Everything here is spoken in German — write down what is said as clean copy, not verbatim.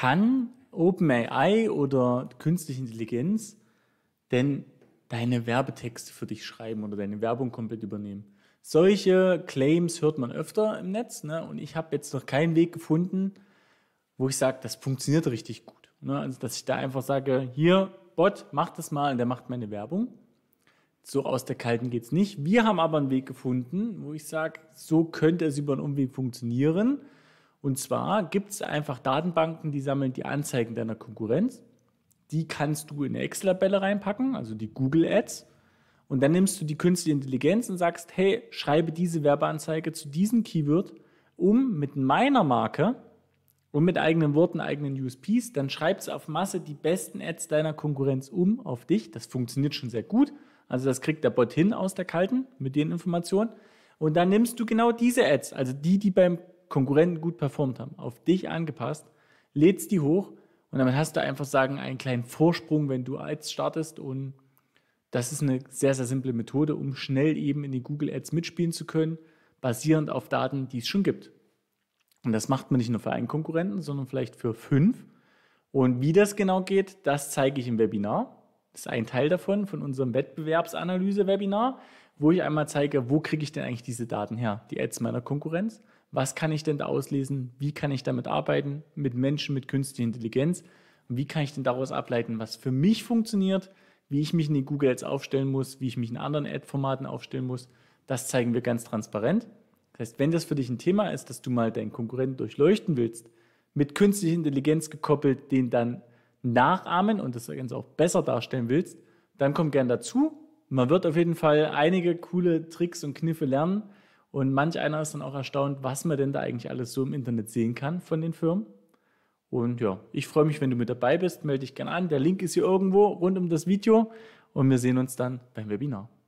kann OpenAI oder künstliche Intelligenz denn deine Werbetexte für dich schreiben oder deine Werbung komplett übernehmen? Solche Claims hört man öfter im Netz, ne? Und ich habe jetzt noch keinen Weg gefunden, wo ich sage, das funktioniert richtig gut. Ne? Also, dass ich da einfach sage, hier, Bot, mach das mal und der macht meine Werbung. So aus der Kalten geht es nicht. Wir haben aber einen Weg gefunden, wo ich sage, so könnte es über einen Umweg funktionieren. Und zwar gibt es einfach Datenbanken, die sammeln die Anzeigen deiner Konkurrenz. Die kannst du in eine Excel-Tabelle reinpacken, also die Google Ads. Und dann nimmst du die künstliche Intelligenz und sagst, hey, schreibe diese Werbeanzeige zu diesem Keyword um mit meiner Marke und mit eigenen Worten, eigenen USPs. Dann schreibst du auf Masse die besten Ads deiner Konkurrenz um auf dich. Das funktioniert schon sehr gut. Also das kriegt der Bot hin aus der Kalten mit den Informationen. Und dann nimmst du genau diese Ads, also die beim Konkurrenten gut performt haben, auf dich angepasst, lädst die hoch und damit hast du einfach einen kleinen Vorsprung, wenn du Ads startest. Und das ist eine sehr, sehr simple Methode, um schnell eben in die Google Ads mitspielen zu können, basierend auf Daten, die es schon gibt. Und das macht man nicht nur für einen Konkurrenten, sondern vielleicht für 5. Und wie das genau geht, das zeige ich im Webinar. Das ist ein Teil davon, von unserem Wettbewerbsanalyse-Webinar, wo ich einmal zeige, wo kriege ich denn eigentlich diese Daten her, die Ads meiner Konkurrenz. Was kann ich denn da auslesen? Wie kann ich damit arbeiten? Mit Menschen, mit künstlicher Intelligenz? Und wie kann ich denn daraus ableiten, was für mich funktioniert, wie ich mich in die Google Ads aufstellen muss, wie ich mich in anderen Ad-Formaten aufstellen muss? Das zeigen wir ganz transparent. Das heißt, wenn das für dich ein Thema ist, dass du mal deinen Konkurrenten durchleuchten willst, mit künstlicher Intelligenz gekoppelt, den dann nachahmen und das Ganze auch besser darstellen willst, dann komm gern dazu. Man wird auf jeden Fall einige coole Tricks und Kniffe lernen und manch einer ist dann auch erstaunt, was man denn da eigentlich alles so im Internet sehen kann von den Firmen. Und ja, ich freue mich, wenn du mit dabei bist, melde dich gern an. Der Link ist hier irgendwo rund um das Video und wir sehen uns dann beim Webinar.